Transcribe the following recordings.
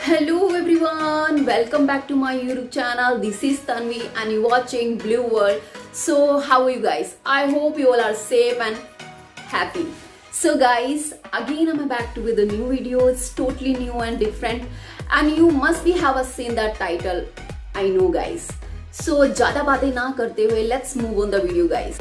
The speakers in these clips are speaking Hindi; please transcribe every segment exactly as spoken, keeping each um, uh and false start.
Hello everyone, welcome back to my YouTube channel. This is Tanvi and you're watching Blue World. So how are you guys? I hope you all are safe and happy. So guys, again I'm back to with a new video. It's totally new and different and you must be have seen that title. I know guys. So ज़्यादा बातें ना करते हुए let's move on the video guys.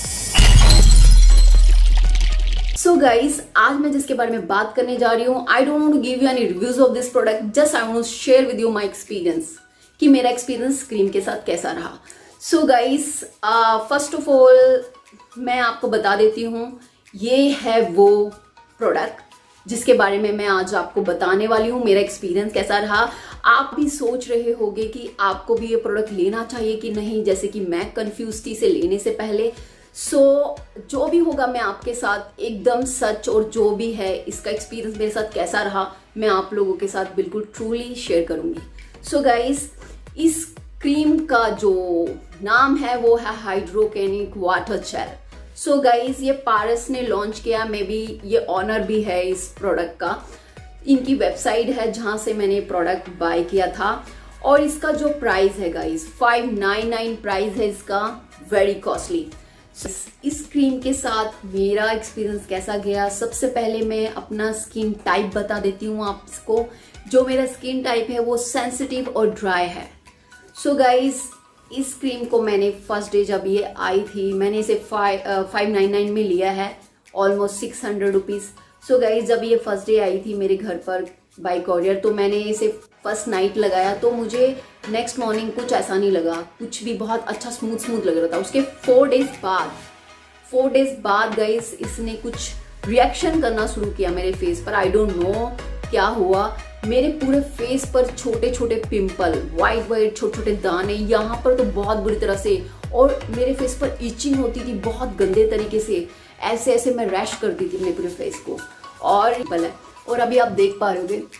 So guys, आज मैं जिसके बारे में बात करने जा रही हूँ, I don't want to give you any reviews of this product, just I want to share with you my experience कि मेरा एक्सपीरियंस क्रीम के साथ कैसा रहा. So guys, first of all मैं आपको बता देती हूँ, ये है वो प्रोडक्ट जिसके बारे में मैं आज आपको बताने वाली हूँ. मेरा एक्सपीरियंस कैसा रहा. आप भी सोच रहे होंगे कि आपको भी ये प्रोडक्ट लेना चाहिए कि नहीं, जैसे कि मैं कंफ्यूज थी इसे लेने से पहले. सो so, जो भी होगा मैं आपके साथ एकदम सच और जो भी है इसका एक्सपीरियंस मेरे साथ कैसा रहा मैं आप लोगों के साथ बिल्कुल ट्रूली शेयर करूंगी. सो so गाइस, इस क्रीम का जो नाम है वो है हाइड्रोकेनिक वाटर जेल. सो गाइस, ये पारस ने लॉन्च किया, मे बी ये ऑनर भी है इस प्रोडक्ट का. इनकी वेबसाइट है जहां से मैंने प्रोडक्ट बाय किया था और इसका जो प्राइस है guys five nine nine price है इसका, वेरी कॉस्टली. इस क्रीम के साथ मेरा एक्सपीरियंस कैसा गया, सबसे पहले मैं अपना स्किन टाइप बता देती हूँ आपको. जो मेरा स्किन टाइप है वो सेंसिटिव और ड्राई है. सो गाइस, इस क्रीम को मैंने फर्स्ट डे जब ये आई थी मैंने इसे फाइव फाइव नाइन नाइन में लिया है, almost six hundred rupees. So guys, जब ये फर्स्ट डे आई थी मेरे घर पर बाय कॉरियर तो मैंने इसे फर्स्ट नाइट लगाया तो मुझे नेक्स्ट मॉर्निंग कुछ ऐसा नहीं लगा, कुछ भी बहुत अच्छा स्मूथ स्मूथ लग रहा था. उसके फोर डेज बाद फोर डेज बाद गाइस इसने कुछ रिएक्शन करना शुरू किया मेरे फेस पर. आई डोंट नो क्या हुआ, मेरे पूरे फेस पर छोटे छोटे पिंपल, वाइट वाइट छोटे छोटे दाने, यहाँ पर तो बहुत बुरी तरह से, और मेरे फेस पर इचिंग होती थी बहुत गंदे तरीके से. ऐसे ऐसे मैं रैश करती थी अपने पूरे फेस को. और और अभी आप देख पा रहे होगे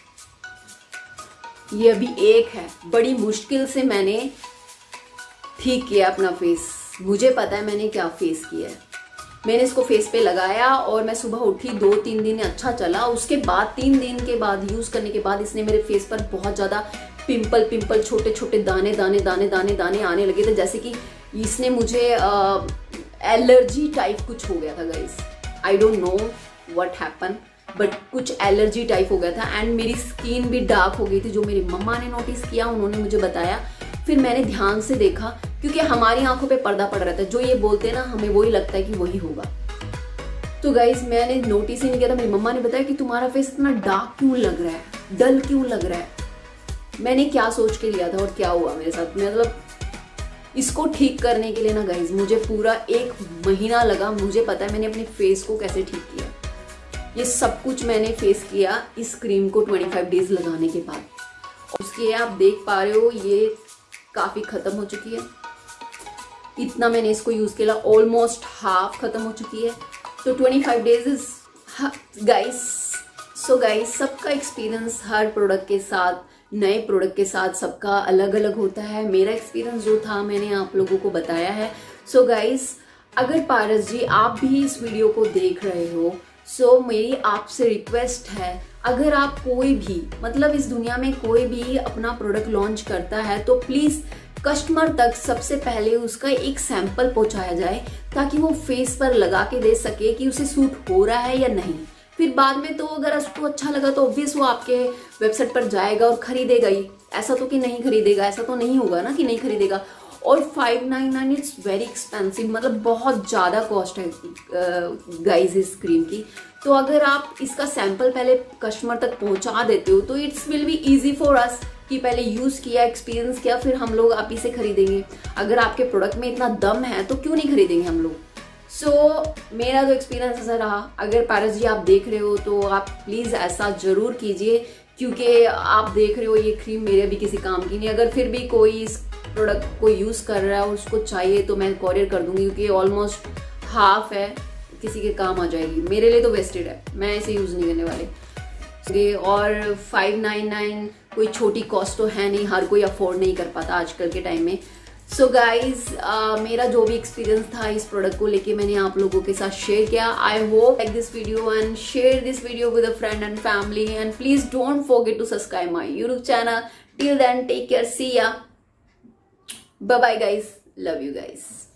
ये अभी एक है. बड़ी मुश्किल से मैंने ठीक किया अपना फेस. मुझे पता है मैंने क्या फेस किया है. मैंने इसको फेस पे लगाया और मैं सुबह उठी, दो तीन दिन अच्छा चला. उसके बाद तीन दिन के बाद यूज करने के बाद इसने मेरे फेस पर बहुत ज्यादा पिंपल पिंपल छोटे छोटे दाने दाने दाने दाने दाने आने लगे थे, जैसे कि इसने मुझे एलर्जी टाइप कुछ हो गया था guys. I don't know what happen but कुछ एलर्जी टाइप हो गया था एंड मेरी स्किन भी डार्क हो गई थी. जो मेरी मम्मा ने नोटिस किया, उन्होंने मुझे बताया. फिर मैंने ध्यान से देखा क्योंकि हमारी आंखों पे पर्दा पड़ रहा था. जो ये बोलते हैं ना हमें वही लगता है कि वही होगा. तो गाइज मैंने नोटिस ही नहीं किया था. मेरी मम्मा ने बताया कि तुम्हारा फेस इतना डार्क क्यों लग रहा है, डल क्यों लग रहा है. मैंने क्या सोच के लिया था और क्या हुआ मेरे साथ. मतलब इसको ठीक करने के लिए ना गाइज मुझे पूरा एक महीना लगा. मुझे पता है मैंने अपने फेस को कैसे ठीक किया. ये सब कुछ मैंने फेस किया इस क्रीम को पच्चीस डेज लगाने के बाद. उसके आप देख पा रहे हो ये काफी खत्म हो चुकी है. इतना मैंने इसको यूज किया, ऑलमोस्ट हाफ खत्म हो चुकी है. तो पच्चीस days is guys. So guys, सबका एक्सपीरियंस हर प्रोडक्ट के साथ, नए प्रोडक्ट के साथ सबका अलग अलग होता है. मेरा एक्सपीरियंस जो था मैंने आप लोगों को बताया है. सो गाइस, अगर पारस जी आप भी इस वीडियो को देख रहे हो, सो so, मेरी आपसे रिक्वेस्ट है, अगर आप कोई भी मतलब इस दुनिया में कोई भी अपना प्रोडक्ट लॉन्च करता है तो प्लीज कस्टमर तक सबसे पहले उसका एक सैंपल पहुंचाया जाए ताकि वो फेस पर लगा के दे सके कि उसे सूट हो रहा है या नहीं. फिर बाद में तो अगर उसको अच्छा लगा तो ऑब्वियस वो आपके वेबसाइट पर जाएगा और खरीदेगा ही. ऐसा तो कि नहीं खरीदेगा, ऐसा तो नहीं होगा ना कि नहीं खरीदेगा. और five nine nine it's very expensive, मतलब बहुत ज़्यादा कॉस्ट है गाइस इस क्रीम की. तो अगर आप इसका सैंपल पहले कस्टमर तक पहुंचा देते हो तो it's will be easy for us कि पहले यूज़ किया, एक्सपीरियंस किया, फिर हम लोग आप ही से खरीदेंगे. अगर आपके प्रोडक्ट में इतना दम है तो क्यों नहीं खरीदेंगे हम लोग. सो so, मेरा जो एक्सपीरियंस ऐसा रहा. अगर पारस जी आप देख रहे हो तो आप प्लीज़ ऐसा ज़रूर कीजिए क्योंकि आप देख रहे हो ये क्रीम मेरे भी किसी काम की नहीं. अगर फिर भी कोई इस प्रोडक्ट को यूज़ कर रहा है और उसको चाहिए तो मैं कॉरियर कर दूंगी क्योंकि ऑलमोस्ट हाफ है, किसी के काम आ जाएगी. मेरे लिए तो वेस्टेड है, मैं इसे यूज़ नहीं करने वाले. और फाइव नाइन नाइन कोई छोटी कॉस्ट तो है नहीं, हर कोई अफोर्ड नहीं कर पाता आजकल के टाइम में. सो गाइज मेरा जो भी एक्सपीरियंस था इस प्रोडक्ट को लेके मैंने आप लोगों के साथ शेयर किया. I hope like this video and share this video with a friend and family and please don't forget to subscribe my YouTube channel. Till then take care, see ya, bye bye guys, love you guys.